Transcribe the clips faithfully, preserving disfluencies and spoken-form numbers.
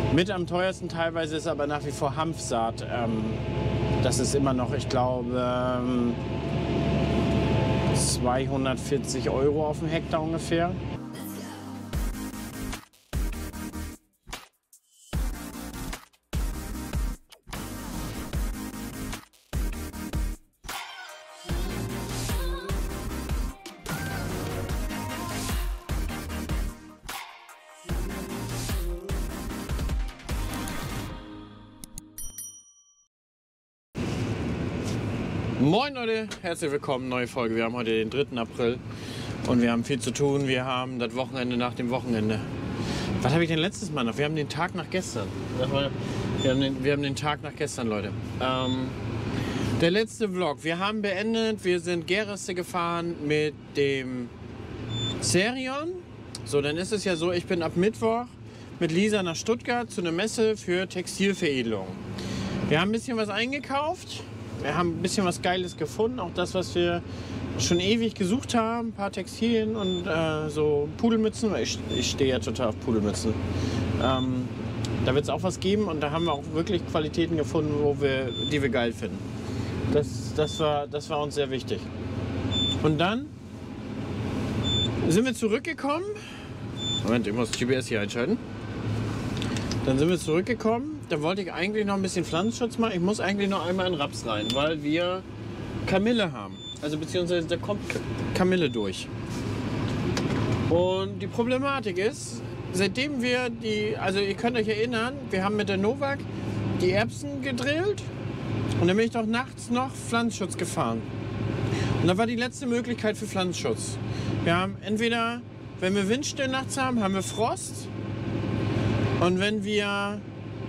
Mit am teuersten teilweise ist aber nach wie vor Hanfsaat. Ähm, das ist immer noch, ich glaube, ähm, zweihundertvierzig Euro auf dem Hektar ungefähr. Moin Leute, herzlich willkommen, neue Folge. Wir haben heute den dritten April und wir haben viel zu tun. Wir haben das Wochenende nach dem Wochenende. Was habe ich denn letztes Mal noch? Wir haben den Tag nach gestern. Wir haben den, wir haben den Tag nach gestern, Leute. Ähm, der letzte Vlog. Wir haben beendet. Wir sind Gereste gefahren mit dem Serion. So, dann ist es ja so, ich bin ab Mittwoch mit Lisa nach Stuttgart zu einer Messe für Textilveredelung. Wir haben ein bisschen was eingekauft. Wir haben ein bisschen was Geiles gefunden, auch das, was wir schon ewig gesucht haben. Ein paar Textilien und äh, so Pudelmützen. Ich, ich stehe ja total auf Pudelmützen. Ähm, da wird es auch was geben und da haben wir auch wirklich Qualitäten gefunden, wo wir, die wir geil finden. Das, das, war, das war uns sehr wichtig. Und dann sind wir zurückgekommen. Moment, ich muss G P S hier einschalten. Dann sind wir zurückgekommen. Da wollte ich eigentlich noch ein bisschen Pflanzenschutz machen. Ich muss eigentlich noch einmal in Raps rein, weil wir Kamille haben. Also beziehungsweise da kommt Kamille durch. Und die Problematik ist, seitdem wir die, also ihr könnt euch erinnern, wir haben mit der Novak die Erbsen gedrillt und dann bin ich doch nachts noch Pflanzenschutz gefahren. Und da war die letzte Möglichkeit für Pflanzenschutz. Wir haben entweder, wenn wir Windstill nachts haben, haben wir Frost. Und wenn wir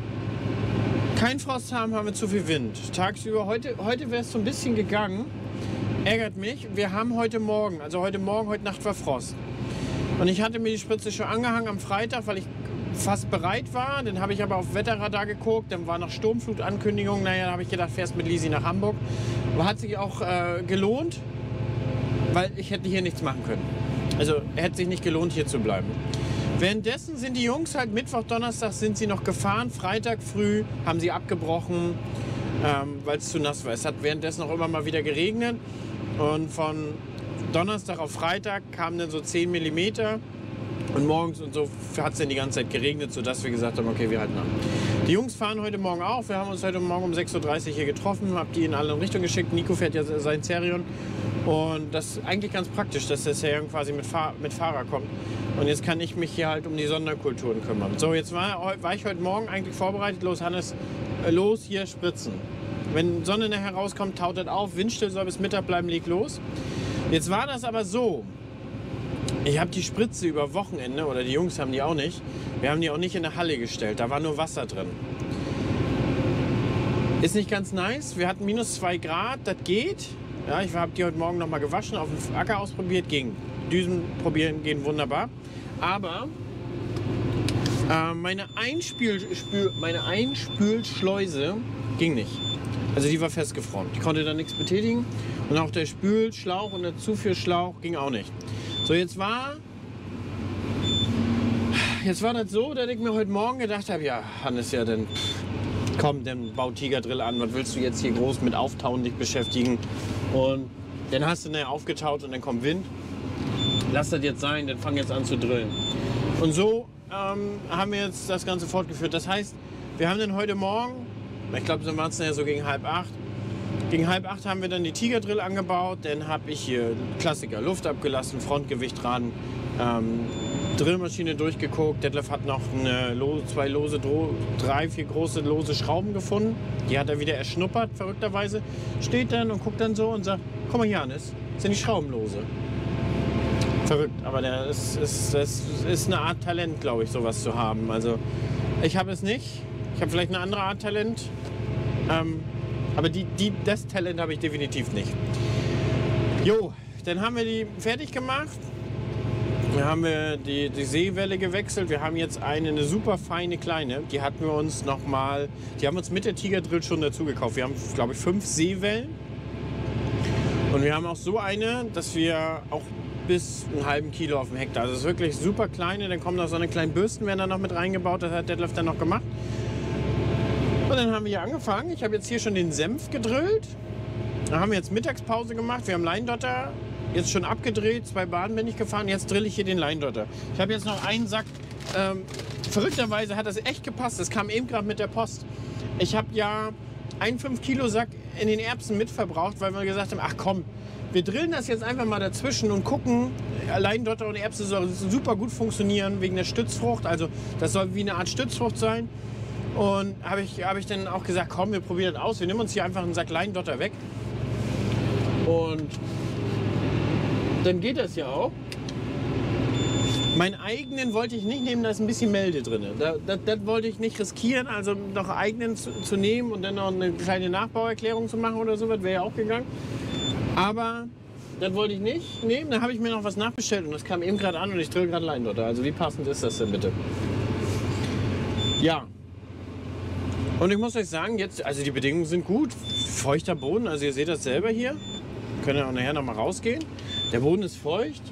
kein Frost haben, haben wir zu viel Wind. Tagsüber, heute, heute wäre es so ein bisschen gegangen. Ärgert mich. Wir haben heute Morgen, also heute Morgen, heute Nacht war Frost. Und ich hatte mir die Spritze schon angehangen am Freitag, weil ich fast bereit war. Dann habe ich aber auf Wetterradar geguckt. Dann war noch Sturmflutankündigung. Naja, da habe ich gedacht, fährst mit Lisi nach Hamburg. Aber hat sich auch äh, gelohnt, weil ich hätte hier nichts machen können. Also hätte sich nicht gelohnt, hier zu bleiben. Währenddessen sind die Jungs halt Mittwoch, Donnerstag sind sie noch gefahren. Freitag früh haben sie abgebrochen, ähm, weil es zu nass war. Es hat währenddessen auch immer mal wieder geregnet. Und von Donnerstag auf Freitag kamen dann so zehn Millimeter. Und morgens und so hat es dann die ganze Zeit geregnet, sodass wir gesagt haben, okay, wir halten an. Die Jungs fahren heute Morgen auch. Wir haben uns heute Morgen um sechs Uhr dreißig hier getroffen, habe die in alle Richtungen geschickt. Nico fährt ja sein Serion. Und das ist eigentlich ganz praktisch, dass der Serion quasi mit, Fahr mit Fahrer kommt. Und jetzt kann ich mich hier halt um die Sonderkulturen kümmern. So, jetzt war, war ich heute Morgen eigentlich vorbereitet. Los, Hannes, äh, los, hier spritzen. Wenn Sonne nachher rauskommt, taut das auf. Windstill soll bis Mittag bleiben, leg los. Jetzt war das aber so. Ich habe die Spritze über Wochenende, oder die Jungs haben die auch nicht. Wir haben die auch nicht in der Halle gestellt. Da war nur Wasser drin. Ist nicht ganz nice. Wir hatten minus zwei Grad, das geht. Ja, ich habe die heute Morgen noch mal gewaschen, auf dem Acker ausprobiert, ging. Düsen probieren gehen wunderbar. Aber äh, meine, Einspül Spül meine Einspülschleuse ging nicht. Also die war festgefroren. Ich konnte da nichts betätigen. Und auch der Spülschlauch und der Zuführschlauch ging auch nicht. So, jetzt war, jetzt war das so, dass ich mir heute Morgen gedacht habe, ja, Hannes, ja, dann komm, dann bau Tigerdrill an. Was willst du jetzt hier groß mit Auftauen dich beschäftigen? Und dann hast du nachher aufgetaut und dann kommt Wind. Lass das jetzt sein, dann fang jetzt an zu drillen. Und so ähm, haben wir jetzt das Ganze fortgeführt. Das heißt, wir haben dann heute Morgen, ich glaube, so waren es nachher so gegen halb acht, gegen halb acht haben wir dann die Tigerdrill angebaut. Dann habe ich hier Klassiker, Luft abgelassen, Frontgewicht dran, ähm, Drillmaschine durchgeguckt. Detlef hat noch eine lose, zwei lose, drei, vier große lose Schrauben gefunden. Die hat er wieder erschnuppert, verrückterweise. Steht dann und guckt dann so und sagt, komm mal hier, Hannes, sind die Schrauben lose. Verrückt, aber der ist, ist, das ist eine Art Talent, glaube ich, sowas zu haben. Also ich habe es nicht. Ich habe vielleicht eine andere Art Talent. Ähm, aber die, die, das Talent habe ich definitiv nicht. Jo, dann haben wir die fertig gemacht. Wir haben wir die, die Seewelle gewechselt. Wir haben jetzt eine, eine super feine kleine. Die hatten wir uns noch mal, die haben uns mit der Tigerdrill schon dazu gekauft. Wir haben, glaube ich, fünf Seewellen. Und wir haben auch so eine, dass wir auch bis einen halben Kilo auf dem Hektar. Also es ist wirklich super kleine. Dann kommen noch so eine kleine Bürsten, werden da noch mit reingebaut. Das hat Detlef dann noch gemacht. Und dann haben wir hier angefangen. Ich habe jetzt hier schon den Senf gedrillt. Da haben wir jetzt Mittagspause gemacht. Wir haben Leindotter jetzt schon abgedreht. Zwei Bahnen bin ich gefahren. Jetzt drill ich hier den Leindotter. Ich habe jetzt noch einen Sack. Ähm, verrückterweise hat das echt gepasst. Das kam eben gerade mit der Post. Ich habe ja einen fünf Kilo Sack in den Erbsen mitverbraucht, weil wir gesagt haben, ach komm, wir drillen das jetzt einfach mal dazwischen und gucken. Leindotter und Erbse soll super gut funktionieren wegen der Stützfrucht. Also das soll wie eine Art Stützfrucht sein. Und habe ich, hab ich dann auch gesagt, komm, wir probieren das aus. Wir nehmen uns hier einfach einen Sack Leindotter weg. Und dann geht das ja auch. Meinen eigenen wollte ich nicht nehmen, da ist ein bisschen Melde drin. Das, das, das wollte ich nicht riskieren, also noch eigenen zu, zu nehmen und dann noch eine kleine Nachbauerklärung zu machen oder so, das wäre ja auch gegangen. Aber das wollte ich nicht nehmen. Dann habe ich mir noch was nachbestellt und das kam eben gerade an und ich drill gerade Leindotter. Also wie passend ist das denn bitte? Ja. Und ich muss euch sagen, jetzt, also die Bedingungen sind gut. Feuchter Boden, also ihr seht das selber hier. Können ja auch nachher noch mal rausgehen. Der Boden ist feucht.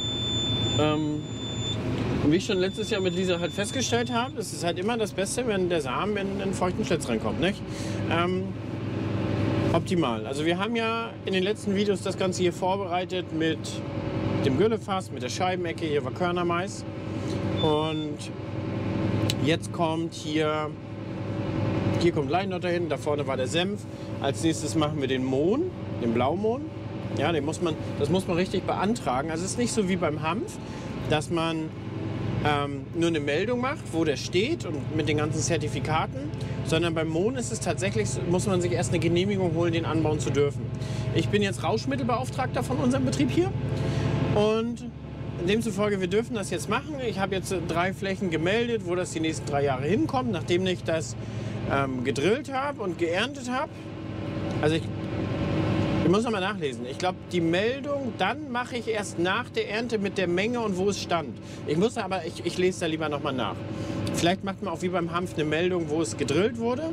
Ähm, und wie ich schon letztes Jahr mit Lisa halt festgestellt habe, es ist halt immer das Beste, wenn der Samen in einen feuchten Schlitz reinkommt, nicht? Ähm, optimal. Also wir haben ja in den letzten Videos das Ganze hier vorbereitet mit dem Güllefass, mit der Scheibenecke. Hier war Körnermais. Und jetzt kommt hier, hier kommt Leindotter hin, da vorne war der Senf. Als nächstes machen wir den Mohn, den Blaumohn. Ja, den muss man, das muss man richtig beantragen. Also es ist nicht so wie beim Hanf, dass man ähm, nur eine Meldung macht, wo der steht und mit den ganzen Zertifikaten, sondern beim Mohn ist es tatsächlich, muss man sich erst eine Genehmigung holen, den anbauen zu dürfen. Ich bin jetzt Rauschmittelbeauftragter von unserem Betrieb hier und demzufolge, wir dürfen das jetzt machen. Ich habe jetzt drei Flächen gemeldet, wo das die nächsten drei Jahre hinkommt, nachdem ich das ähm, gedrillt habe und geerntet habe. Also ich Ich muss noch mal nachlesen. Ich glaube, die Meldung, dann mache ich erst nach der Ernte mit der Menge und wo es stand. Ich muss aber, ich, ich lese da lieber noch mal nach. Vielleicht macht man auch wie beim Hanf eine Meldung, wo es gedrillt wurde.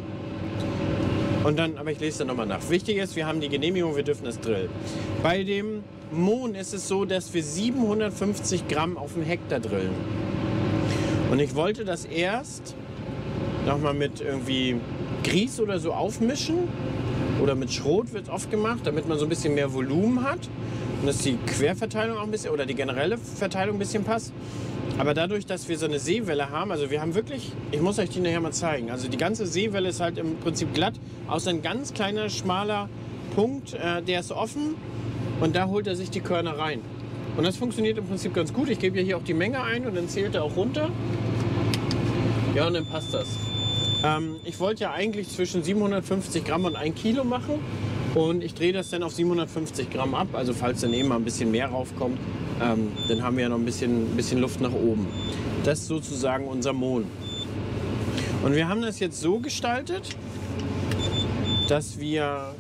Und dann, aber ich lese da noch mal nach. Wichtig ist, wir haben die Genehmigung, wir dürfen es drillen. Bei dem Mohn ist es so, dass wir siebenhundertfünfzig Gramm auf den Hektar drillen. Und ich wollte das erst noch mal mit irgendwie Grieß oder so aufmischen. Oder mit Schrot wird es oft gemacht, damit man so ein bisschen mehr Volumen hat und dass die Querverteilung auch ein bisschen oder die generelle Verteilung ein bisschen passt. Aber dadurch, dass wir so eine Seewelle haben, also wir haben wirklich, ich muss euch die nachher mal zeigen, also die ganze Seewelle ist halt im Prinzip glatt, außer ein ganz kleiner, schmaler Punkt, äh, der ist offen und da holt er sich die Körner rein. Und das funktioniert im Prinzip ganz gut. Ich gebe ja hier auch die Menge ein und dann zählt er auch runter. Ja, und dann passt das. Ähm, ich wollte ja eigentlich zwischen siebenhundertfünfzig Gramm und ein Kilo machen und ich drehe das dann auf siebenhundertfünfzig Gramm ab. Also falls dann eben mal ein bisschen mehr raufkommt, ähm, dann haben wir ja noch ein bisschen, bisschen Luft nach oben. Das ist sozusagen unser Mohn. Und wir haben das jetzt so gestaltet, dass wir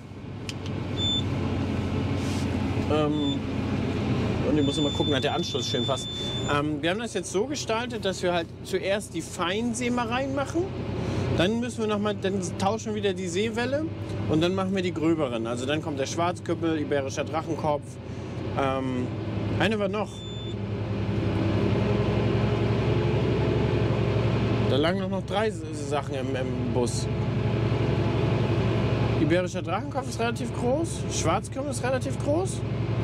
ähm, und ich muss mal gucken, dass der Anschluss schön passt. Ähm, wir haben das jetzt so gestaltet, dass wir halt zuerst die Feinsämereien machen. Dann müssen wir noch mal, dann tauschen wir wieder die Seewelle und dann machen wir die gröberen. Also dann kommt der Schwarzküppel, Iberischer Drachenkopf. Ähm, eine war noch. Da lagen noch, noch drei Sachen im, im Bus. Iberischer Drachenkopf ist relativ groß. Schwarzküppel ist relativ groß.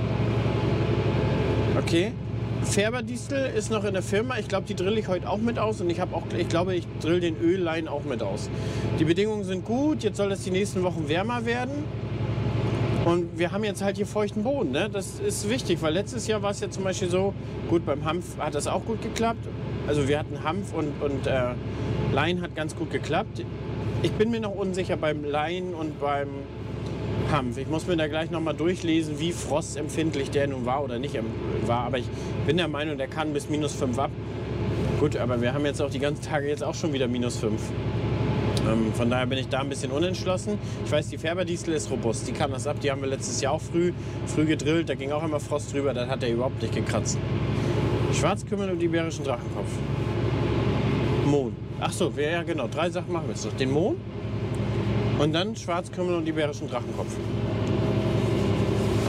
Okay. Färberdistel ist noch in der Firma. Ich glaube, die drill ich heute auch mit aus. Und ich, auch, ich glaube, ich drill den Öllein auch mit aus. Die Bedingungen sind gut. Jetzt soll es die nächsten Wochen wärmer werden. Und wir haben jetzt halt hier feuchten Boden. Ne? Das ist wichtig, weil letztes Jahr war es ja zum Beispiel so, gut, beim Hanf hat das auch gut geklappt. Also wir hatten Hanf und, und äh, Lein hat ganz gut geklappt. Ich bin mir noch unsicher beim Lein und beim Hanf. Ich muss mir da gleich noch mal durchlesen, wie frostempfindlich der nun war oder nicht war. Aber ich bin der Meinung, der kann bis minus fünf ab. Gut, aber wir haben jetzt auch die ganzen Tage jetzt auch schon wieder minus fünf. Ähm, von daher bin ich da ein bisschen unentschlossen. Ich weiß, die Färberdistel ist robust. Die kann das ab. Die haben wir letztes Jahr auch früh, früh gedrillt. Da ging auch immer Frost drüber. Das hat er überhaupt nicht gekratzt. Schwarzkümmel und Iberischen Drachenkopf. Mohn. Ach so, ja genau. Drei Sachen machen wir jetzt noch. Den Mohn. Und dann Schwarzkümmel und Iberischen Drachenkopf.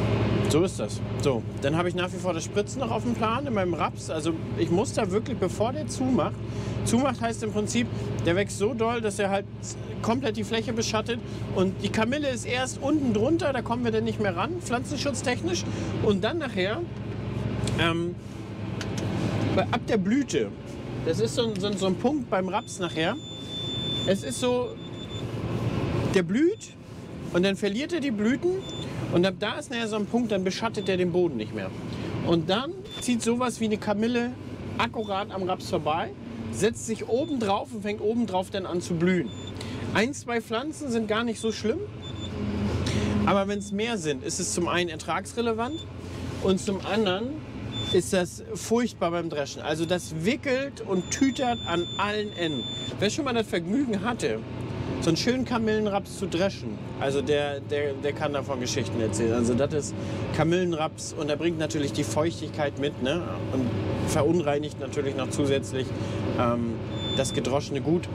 So ist das. So, dann habe ich nach wie vor das Spritzen noch auf dem Plan in meinem Raps. Also ich muss da wirklich, bevor der zumacht, zumacht heißt im Prinzip, der wächst so doll, dass er halt komplett die Fläche beschattet. Und die Kamille ist erst unten drunter, da kommen wir dann nicht mehr ran, pflanzenschutztechnisch. Und dann nachher, ähm, ab der Blüte, das ist so ein, so, ein, so ein Punkt beim Raps nachher, es ist so, der blüht und dann verliert er die Blüten. Und ab da ist nachher so ein Punkt, dann beschattet er den Boden nicht mehr. Und dann zieht sowas wie eine Kamille akkurat am Raps vorbei, setzt sich oben drauf und fängt oben drauf dann an zu blühen. Ein, zwei Pflanzen sind gar nicht so schlimm, aber wenn es mehr sind, ist es zum einen ertragsrelevant und zum anderen ist das furchtbar beim Dreschen. Also das wickelt und tütert an allen Enden. Wer schon mal das Vergnügen hatte, so einen schönen Kamillenraps zu dreschen, also der, der, der kann davon Geschichten erzählen. Also das ist Kamillenraps und er bringt natürlich die Feuchtigkeit mit, ne? Und verunreinigt natürlich noch zusätzlich ähm, das gedroschene Gut.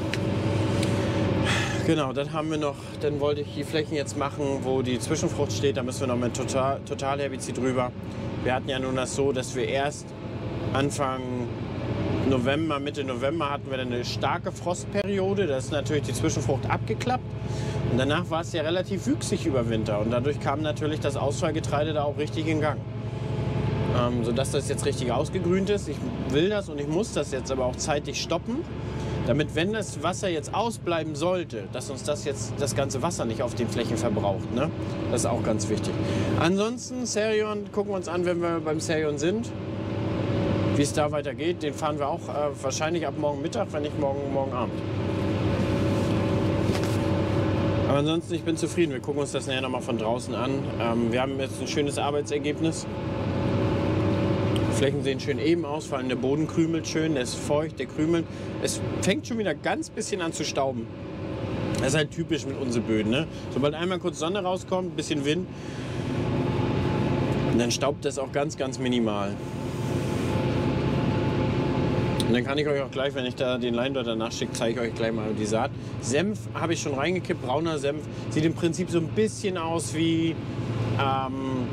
Genau, dann haben wir noch, dann wollte ich die Flächen jetzt machen, wo die Zwischenfrucht steht. Da müssen wir noch mit Total, Totalherbizid drüber. Wir hatten ja nun das so, dass wir erst Anfang November, Mitte November hatten wir dann eine starke Frostperiode. Da ist natürlich die Zwischenfrucht abgeklappt. Und danach war es ja relativ wüchsig über Winter. Und dadurch kam natürlich das Ausfallgetreide da auch richtig in Gang. Ähm, sodass das jetzt richtig ausgegrünt ist. Ich will das und ich muss das jetzt aber auch zeitig stoppen. Damit, wenn das Wasser jetzt ausbleiben sollte, dass uns das jetzt das ganze Wasser nicht auf den Flächen verbraucht. Ne? Das ist auch ganz wichtig. Ansonsten, Serion, gucken wir uns an, wenn wir beim Serion sind, wie es da weitergeht. Den fahren wir auch äh, wahrscheinlich ab morgen Mittag, wenn nicht morgen, morgen Abend. Aber ansonsten, ich bin zufrieden. Wir gucken uns das nachher nochmal von draußen an. Ähm, wir haben jetzt ein schönes Arbeitsergebnis. Die Flächen sehen schön eben aus, vor allem der Boden krümelt schön, der ist feucht, der krümelt. Es fängt schon wieder ganz bisschen an zu stauben. Das ist halt typisch mit unseren Böden. Ne? Sobald einmal kurz Sonne rauskommt, ein bisschen Wind, und dann staubt das auch ganz, ganz minimal. Und dann kann ich euch auch gleich, wenn ich da den Leindotter danach schicke, zeige ich euch gleich mal die Saat. Senf habe ich schon reingekippt, brauner Senf. Sieht im Prinzip so ein bisschen aus wie... Ähm,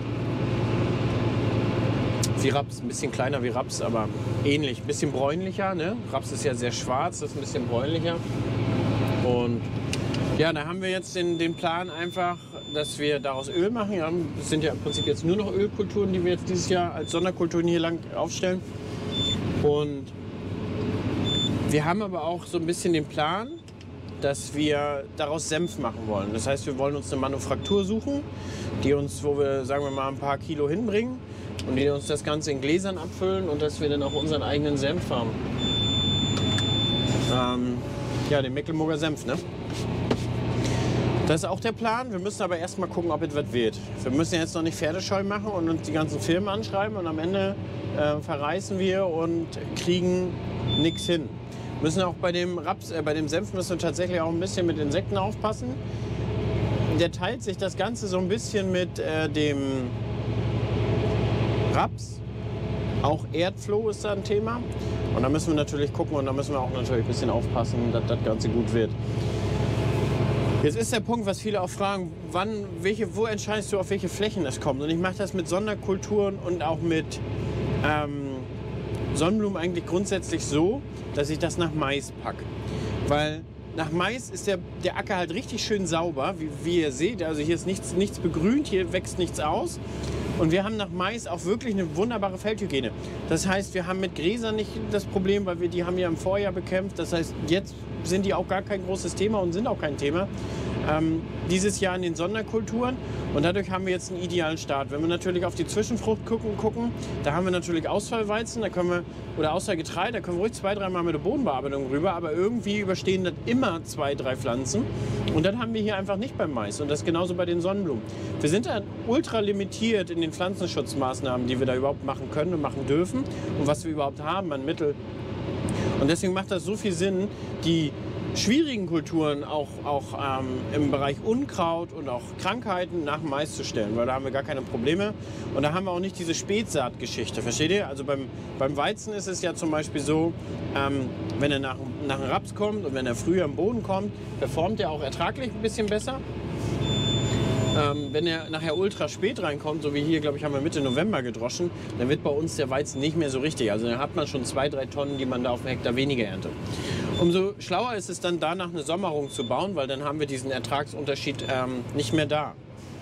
wie Raps, ein bisschen kleiner wie Raps, aber ähnlich, ein bisschen bräunlicher. Ne? Raps ist ja sehr schwarz, das ist ein bisschen bräunlicher. Und ja, da haben wir jetzt den, den Plan einfach, dass wir daraus Öl machen. Ja, das sind ja im Prinzip jetzt nur noch Ölkulturen, die wir jetzt dieses Jahr als Sonderkulturen hier lang aufstellen. Und wir haben aber auch so ein bisschen den Plan, dass wir daraus Senf machen wollen. Das heißt, wir wollen uns eine Manufaktur suchen, die uns, wo wir, sagen wir mal, ein paar Kilo hinbringen. Und die uns das Ganze in Gläsern abfüllen und dass wir dann auch unseren eigenen Senf haben. Ähm, ja, den Mecklenburger Senf, ne? Das ist auch der Plan. Wir müssen aber erst mal gucken, ob es was wird. Wir müssen jetzt noch nicht pferdescheu machen und uns die ganzen Firmen anschreiben und am Ende äh, verreißen wir und kriegen nichts hin. Wir müssen auch bei dem Raps, äh, bei dem Senf müssen wir tatsächlich auch ein bisschen mit Insekten aufpassen. Der teilt sich das Ganze so ein bisschen mit äh, dem Raps, auch Erdfloh ist da ein Thema und da müssen wir natürlich gucken und da müssen wir auch natürlich ein bisschen aufpassen, dass das Ganze gut wird. Jetzt ist der Punkt, was viele auch fragen, wann, welche, wo entscheidest du, auf welche Flächen es kommt? Und ich mache das mit Sonderkulturen und auch mit ähm, Sonnenblumen eigentlich grundsätzlich so, dass ich das nach Mais packe. Weil nach Mais ist der, der Acker halt richtig schön sauber, wie, wie ihr seht. Also hier ist nichts, nichts begrünt, hier wächst nichts aus. Und wir haben nach Mais auch wirklich eine wunderbare Feldhygiene. Das heißt, wir haben mit Gräsern nicht das Problem, weil wir die haben ja im Vorjahr bekämpft. Das heißt, jetzt sind die auch gar kein großes Thema und sind auch kein Thema. Ähm, dieses Jahr in den Sonderkulturen. Und dadurch haben wir jetzt einen idealen Start. Wenn wir natürlich auf die Zwischenfrucht gucken, gucken da haben wir natürlich Ausfallweizen, da können wir, oder Ausfallgetreide, da können wir ruhig zwei, dreimal mit der Bodenbearbeitung rüber, aber irgendwie überstehen das immer zwei, drei Pflanzen. Und dann haben wir hier einfach nicht beim Mais. Und das ist genauso bei den Sonnenblumen. Wir sind da ultra limitiert in den Pflanzenschutzmaßnahmen, die wir da überhaupt machen können und machen dürfen und was wir überhaupt haben an Mittel. Und deswegen macht das so viel Sinn, die schwierigen Kulturen auch, auch ähm, im Bereich Unkraut und auch Krankheiten nach dem Mais zu stellen, weil da haben wir gar keine Probleme. Und da haben wir auch nicht diese Spätsaatgeschichte, versteht ihr? Also beim, beim Weizen ist es ja zum Beispiel so, ähm, wenn er nach, nach dem Raps kommt und wenn er früher im Boden kommt, performt er auch ertraglich ein bisschen besser. Ähm, wenn er nachher ultra spät reinkommt, so wie hier, glaube ich, haben wir Mitte November gedroschen, dann wird bei uns der Weizen nicht mehr so richtig. Also dann hat man schon zwei, drei Tonnen, die man da auf dem Hektar weniger erntet. Umso schlauer ist es dann, danach eine Sommerung zu bauen, weil dann haben wir diesen Ertragsunterschied ähm, nicht mehr da.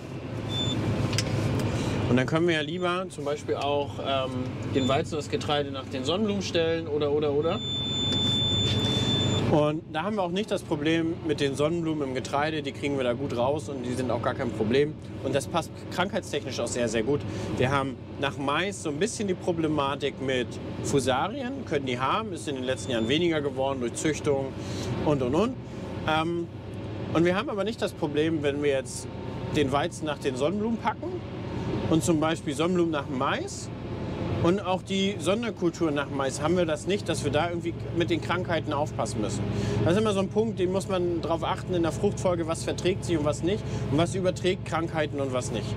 Und dann können wir ja lieber zum Beispiel auch ähm, den Weizen und das Getreide nach den Sonnenblumen stellen oder, oder, oder. Und da haben wir auch nicht das Problem mit den Sonnenblumen im Getreide, die kriegen wir da gut raus und die sind auch gar kein Problem. Und das passt krankheitstechnisch auch sehr, sehr gut. Wir haben nach Mais so ein bisschen die Problematik mit Fusarien, können die haben, ist in den letzten Jahren weniger geworden durch Züchtung und, und, und. Ähm, und wir haben aber nicht das Problem, wenn wir jetzt den Weizen nach den Sonnenblumen packen und zum Beispiel Sonnenblumen nach Mais. Und auch die Sonderkultur nach Mais haben wir das nicht, dass wir da irgendwie mit den Krankheiten aufpassen müssen. Das ist immer so ein Punkt, den muss man darauf achten in der Fruchtfolge, was verträgt sich und was nicht und was überträgt Krankheiten und was nicht.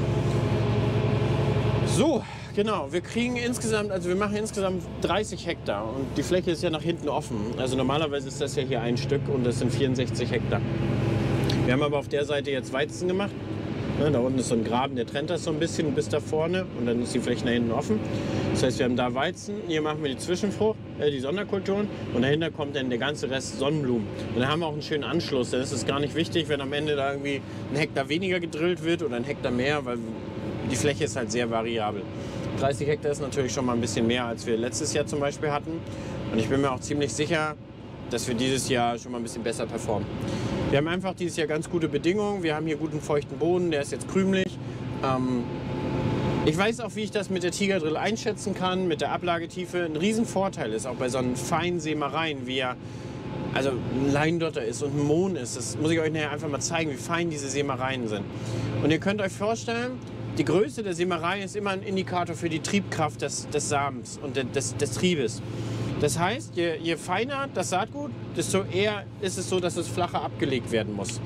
So, genau, wir kriegen insgesamt, also wir machen insgesamt dreißig Hektar und die Fläche ist ja nach hinten offen. Also normalerweise ist das ja hier ein Stück und das sind vierundsechzig Hektar. Wir haben aber auf der Seite jetzt Weizen gemacht. Ja, da unten ist so ein Graben, der trennt das so ein bisschen bis da vorne und dann ist die Fläche nach hinten offen. Das heißt, wir haben da Weizen, hier machen wir die Zwischenfrucht, äh, die Sonderkulturen und dahinter kommt dann der ganze Rest Sonnenblumen. Und dann haben wir auch einen schönen Anschluss, dann ist es gar nicht wichtig, wenn am Ende da irgendwie ein Hektar weniger gedrillt wird oder ein Hektar mehr, weil die Fläche ist halt sehr variabel. dreißig Hektar ist natürlich schon mal ein bisschen mehr, als wir letztes Jahr zum Beispiel hatten. Und ich bin mir auch ziemlich sicher, dass wir dieses Jahr schon mal ein bisschen besser performen. Wir haben einfach dieses Jahr ganz gute Bedingungen. Wir haben hier guten feuchten Boden, der ist jetzt krümelig. Ähm, ich weiß auch, wie ich das mit der Tiger-Drill einschätzen kann, mit der Ablagetiefe. Ein Riesenvorteil ist auch bei so einen feinen Sämereien, wie er also ein Leindotter ist und ein Mohn ist. Das muss ich euch nachher einfach mal zeigen, wie fein diese Sämereien sind. Und ihr könnt euch vorstellen, die Größe der Sämerei ist immer ein Indikator für die Triebkraft des, des Samens und des, des Triebes. Das heißt, je, je feiner das Saatgut, desto eher ist es so, dass es flacher abgelegt werden muss.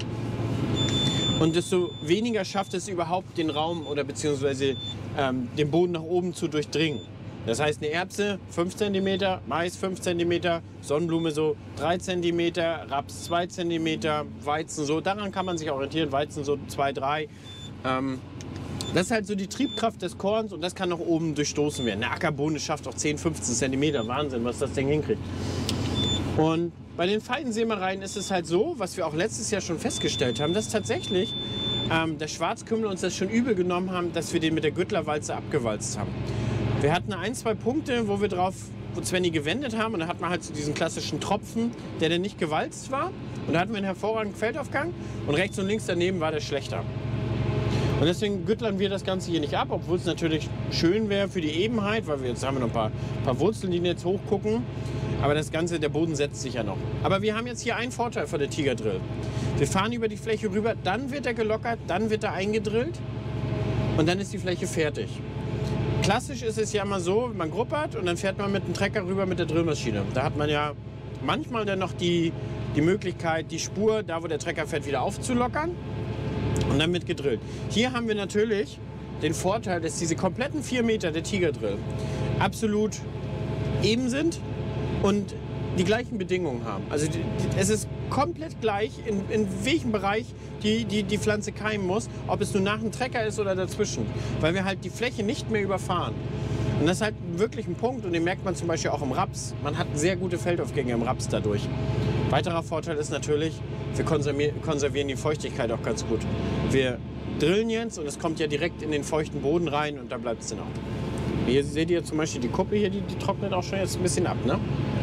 Und desto weniger schafft es überhaupt den Raum oder beziehungsweise ähm, den Boden nach oben zu durchdringen. Das heißt, eine Erbse fünf Zentimeter, Mais fünf Zentimeter, Sonnenblume so drei Zentimeter, Raps zwei Zentimeter, Weizen so, daran kann man sich orientieren, Weizen so zwei, drei. Ähm, Das ist halt so die Triebkraft des Korns und das kann nach oben durchstoßen werden. Eine Ackerbohne schafft auch zehn, fünfzehn Zentimeter. Wahnsinn, was das Ding hinkriegt. Und bei den feinen Sämereien ist es halt so, was wir auch letztes Jahr schon festgestellt haben, dass tatsächlich ähm, der Schwarzkümmel uns das schon übel genommen haben, dass wir den mit der Güttlerwalze abgewalzt haben. Wir hatten ein, zwei Punkte, wo wir drauf, wo Svenny gewendet haben und da hat man halt so diesen klassischen Tropfen, der dann nicht gewalzt war. Und da hatten wir einen hervorragenden Feldaufgang und rechts und links daneben war der schlechter. Und deswegen güttlern wir das Ganze hier nicht ab, obwohl es natürlich schön wäre für die Ebenheit, weil wir jetzt haben wir noch ein paar, paar Wurzeln, die jetzt hochgucken. Aber das Ganze, der Boden setzt sich ja noch. Aber wir haben jetzt hier einen Vorteil von der Tiger-Drill. Wir fahren über die Fläche rüber, dann wird er gelockert, dann wird er eingedrillt und dann ist die Fläche fertig. Klassisch ist es ja immer so, man gruppert und dann fährt man mit dem Trecker rüber mit der Drillmaschine. Da hat man ja manchmal dann noch die, die Möglichkeit, die Spur, da wo der Trecker fährt, wieder aufzulockern. Und dann wird gedrillt. Hier haben wir natürlich den Vorteil, dass diese kompletten vier Meter der Tiger-Drill absolut eben sind und die gleichen Bedingungen haben. Also die, die, es ist komplett gleich, in, in welchem Bereich die, die, die Pflanze keimen muss, ob es nun nach dem Trecker ist oder dazwischen. Weil wir halt die Fläche nicht mehr überfahren. Und das ist halt wirklich ein Punkt und den merkt man zum Beispiel auch im Raps. Man hat sehr gute Feldaufgänge im Raps dadurch. Weiterer Vorteil ist natürlich, wir konservieren die Feuchtigkeit auch ganz gut. Wir drillen jetzt und es kommt ja direkt in den feuchten Boden rein und da bleibt es dann auch. Hier seht ihr zum Beispiel die Kuppe hier, die, die trocknet auch schon jetzt ein bisschen ab, ne?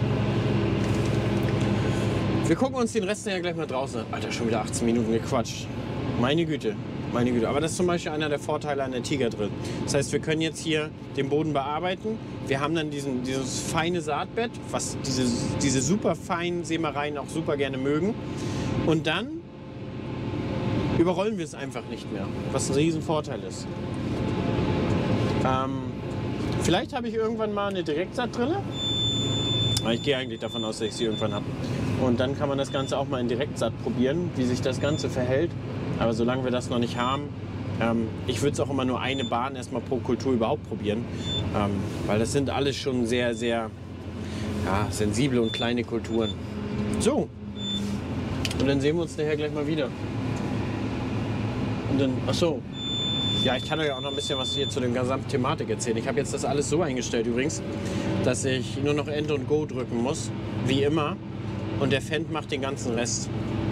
Wir gucken uns den Rest ja gleich mal draußen an. Alter, schon wieder achtzehn Minuten gequatscht. Meine Güte, meine Güte. Aber das ist zum Beispiel einer der Vorteile an der Tiger-Drill. Das heißt, wir können jetzt hier den Boden bearbeiten. Wir haben dann diesen, dieses feine Saatbett, was diese, diese super feinen Sämereien auch super gerne mögen. Und dann überrollen wir es einfach nicht mehr, was ein Riesenvorteil ist. Ähm, vielleicht habe ich irgendwann mal eine Direktsaatdrille. Ich gehe eigentlich davon aus, dass ich sie irgendwann habe. Und dann kann man das Ganze auch mal in Direktsaat probieren, wie sich das Ganze verhält. Aber solange wir das noch nicht haben, ähm, ich würde es auch immer nur eine Bahn erstmal pro Kultur überhaupt probieren. Ähm, weil das sind alles schon sehr, sehr ja, sensible und kleine Kulturen. So, und dann sehen wir uns nachher gleich mal wieder. Und dann, ach so. Ja, ich kann euch auch noch ein bisschen was hier zu der gesamten Thematik erzählen. Ich habe jetzt das alles so eingestellt übrigens, dass ich nur noch Enter und Go drücken muss, wie immer. Und der Fendt macht den ganzen Rest.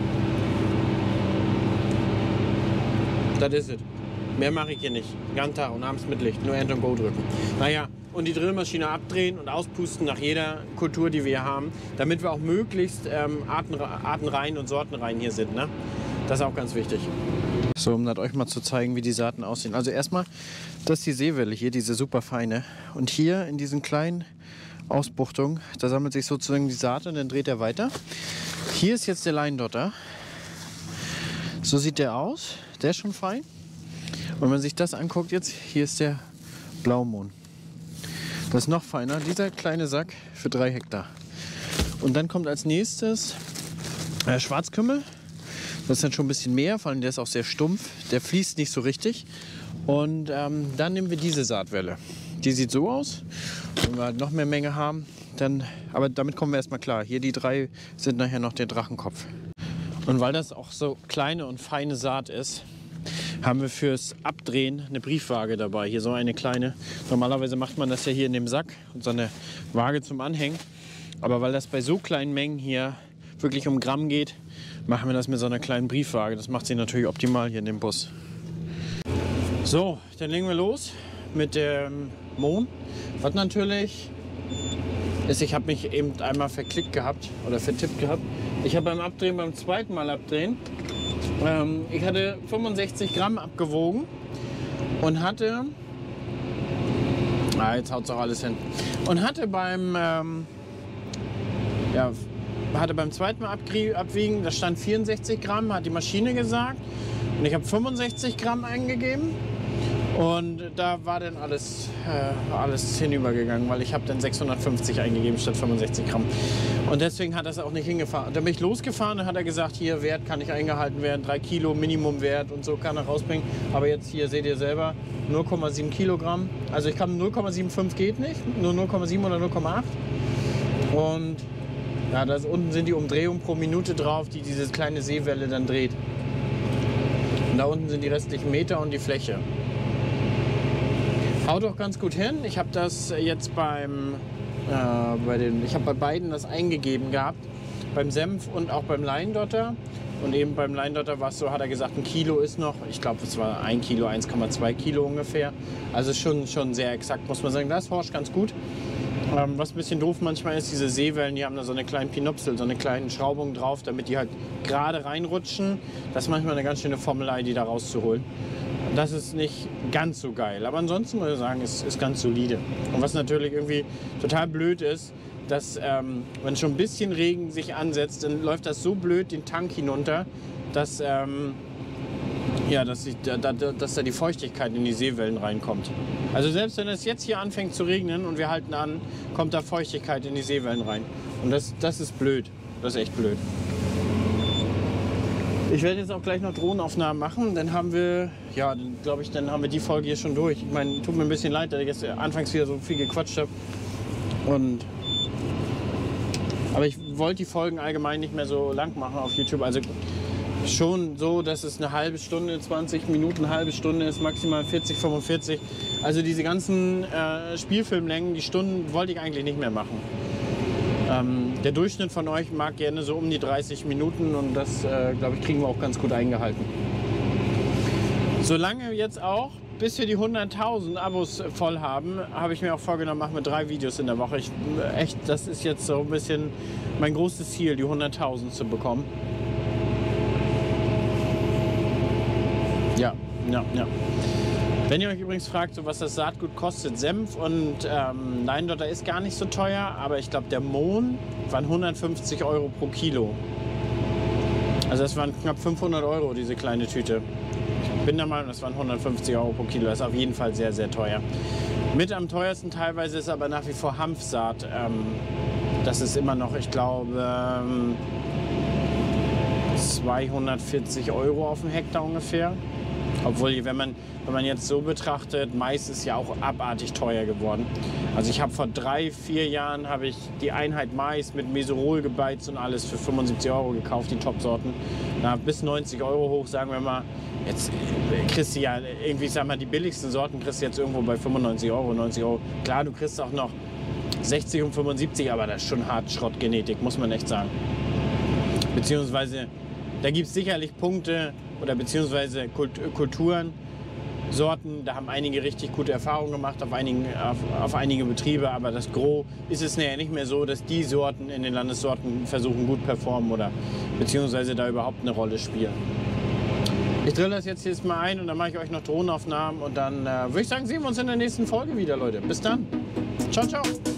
Das ist es. Mehr mache ich hier nicht. Den ganzen Tag und abends mit Licht. Nur Enter und Go drücken. Naja, und die Drillmaschine abdrehen und auspusten nach jeder Kultur, die wir hier haben, damit wir auch möglichst ähm, Arten, artenrein und sortenrein hier sind. Ne? Das ist auch ganz wichtig. So, um das euch mal zu zeigen, wie die Saaten aussehen. Also erstmal, das ist die Seewelle hier, diese super feine. Und hier in diesen kleinen Ausbuchtungen, da sammelt sich sozusagen die Saat und dann dreht er weiter. Hier ist jetzt der Leindotter. So sieht der aus. Der ist schon fein. Und wenn man sich das anguckt jetzt, hier ist der Blaumohn. Das ist noch feiner, dieser kleine Sack für drei Hektar. Und dann kommt als nächstes äh, Schwarzkümmel. Das ist dann schon ein bisschen mehr, vor allem der ist auch sehr stumpf. Der fließt nicht so richtig. Und ähm, dann nehmen wir diese Saatwelle. Die sieht so aus. Wenn wir halt noch mehr Menge haben, dann, aber damit kommen wir erstmal klar. Hier die drei sind nachher noch der Drachenkopf. Und weil das auch so kleine und feine Saat ist, haben wir fürs Abdrehen eine Briefwaage dabei. Hier so eine kleine. Normalerweise macht man das ja hier in dem Sack und so eine Waage zum Anhängen. Aber weil das bei so kleinen Mengen hier wirklich um Gramm geht, machen wir das mit so einer kleinen Briefwaage. Das macht sie natürlich optimal hier in dem Bus. So, dann legen wir los mit dem Mohn. Was natürlich ist, ich habe mich eben einmal verklickt gehabt oder vertippt gehabt. Ich habe beim Abdrehen, beim zweiten Mal Abdrehen, ähm, ich hatte fünfundsechzig Gramm abgewogen und hatte, ah, jetzt haut es auch alles hin, und hatte beim, ähm, ja, hatte beim zweiten Mal abwiegen, da stand vierundsechzig Gramm, hat die Maschine gesagt, und ich habe fünfundsechzig Gramm eingegeben. Und da war dann alles, äh, alles hinübergegangen, weil ich habe dann sechshundertfünfzig eingegeben statt fünfundsechzig Gramm. Und deswegen hat er es auch nicht hingefahren. Und dann bin ich losgefahren und hat er gesagt, hier Wert kann nicht eingehalten werden, drei Kilo Minimumwert und so kann er rausbringen. Aber jetzt hier seht ihr selber, null Komma sieben Kilogramm. Also ich kann null Komma fünfundsiebzig geht nicht, nur null Komma sieben oder null Komma acht. Und ja, da unten sind die Umdrehungen pro Minute drauf, die diese kleine Seewelle dann dreht. Und da unten sind die restlichen Meter und die Fläche. Haut auch ganz gut hin. Ich habe das jetzt beim, äh, bei den, ich habe bei beiden das eingegeben gehabt, beim Senf und auch beim Leindotter. Und eben beim Leindotter war es so, hat er gesagt, ein Kilo ist noch, ich glaube es war ein Kilo, eins Komma zwei Kilo ungefähr. Also schon, schon sehr exakt, muss man sagen. Das forscht ganz gut. Ähm, was ein bisschen doof manchmal ist, diese Seewellen, die haben da so eine kleine Pinopsel, so eine kleine Schraubung drauf, damit die halt gerade reinrutschen. Das ist manchmal eine ganz schöne Formelei, die da rauszuholen. Das ist nicht ganz so geil, aber ansonsten muss ich sagen, es ist, ist ganz solide. Und was natürlich irgendwie total blöd ist, dass ähm, wenn schon ein bisschen Regen sich ansetzt, dann läuft das so blöd den Tank hinunter, dass, ähm, ja, dass, ich, da, da, dass da die Feuchtigkeit in die Seewellen reinkommt. Also selbst wenn es jetzt hier anfängt zu regnen und wir halten an, kommt da Feuchtigkeit in die Seewellen rein. Und das, das ist blöd, das ist echt blöd. Ich werde jetzt auch gleich noch Drohnenaufnahmen machen, dann haben wir, ja, dann glaube ich, dann haben wir die Folge hier schon durch. Ich meine, tut mir ein bisschen leid, dass ich jetzt anfangs wieder so viel gequatscht habe. Und, aber ich wollte die Folgen allgemein nicht mehr so lang machen auf YouTube. Also schon so, dass es eine halbe Stunde, zwanzig Minuten, eine halbe Stunde ist, maximal vierzig, fünfundvierzig. Also diese ganzen äh, Spielfilmlängen, die Stunden wollte ich eigentlich nicht mehr machen. Ähm, der Durchschnitt von euch mag gerne so um die dreißig Minuten und das, äh, glaube ich, kriegen wir auch ganz gut eingehalten. Solange jetzt auch, bis wir die hunderttausend Abos voll haben, habe ich mir auch vorgenommen, machen wir drei Videos in der Woche. Ich, echt, das ist jetzt so ein bisschen mein großes Ziel, die hunderttausend zu bekommen. Ja, ja, ja. Wenn ihr euch übrigens fragt, so was das Saatgut kostet, Senf und ähm, Leindotter ist gar nicht so teuer, aber ich glaube, der Mohn waren hundertfünfzig Euro pro Kilo. Also das waren knapp fünfhundert Euro, diese kleine Tüte. Ich bin der Meinung, das waren hundertfünfzig Euro pro Kilo. Das ist auf jeden Fall sehr, sehr teuer. Mit am teuersten teilweise ist aber nach wie vor Hanfsaat. Ähm, das ist immer noch, ich glaube, ähm, zweihundertvierzig Euro auf dem Hektar ungefähr. Obwohl, wenn man, wenn man jetzt so betrachtet, Mais ist ja auch abartig teuer geworden. Also ich habe vor drei, vier Jahren habe ich die Einheit Mais mit Mesorol gebeizt und alles für fünfundsiebzig Euro gekauft, die Top-Sorten. Na, bis neunzig Euro hoch, sagen wir mal. Jetzt kriegst du ja irgendwie, sag mal, die billigsten Sorten kriegst du jetzt irgendwo bei fünfundneunzig Euro, neunzig Euro. Klar, du kriegst auch noch sechzig und fünfundsiebzig, aber das ist schon hart Schrottgenetik, muss man echt sagen. Beziehungsweise, da gibt es sicherlich Punkte oder beziehungsweise Kulturen, Sorten, da haben einige richtig gute Erfahrungen gemacht auf, einigen, auf, auf einige Betriebe, aber das Gros ist es näher nicht mehr so, dass die Sorten in den Landessorten versuchen gut performen oder beziehungsweise da überhaupt eine Rolle spielen. Ich drille das jetzt jetzt mal ein und dann mache ich euch noch Drohnenaufnahmen und dann äh, würde ich sagen, sehen wir uns in der nächsten Folge wieder, Leute. Bis dann. Ciao, ciao.